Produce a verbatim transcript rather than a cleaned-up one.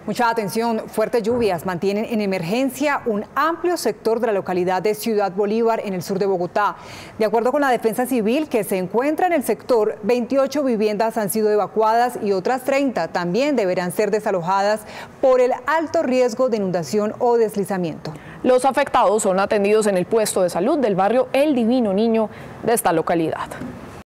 Mucha atención, fuertes lluvias mantienen en emergencia un amplio sector de la localidad de Ciudad Bolívar en el sur de Bogotá. De acuerdo con la Defensa Civil que se encuentra en el sector, veintiocho viviendas han sido evacuadas y otras treinta también deberán ser desalojadas por el alto riesgo de inundación o deslizamiento. Los afectados son atendidos en el puesto de salud del barrio El Divino Niño de esta localidad.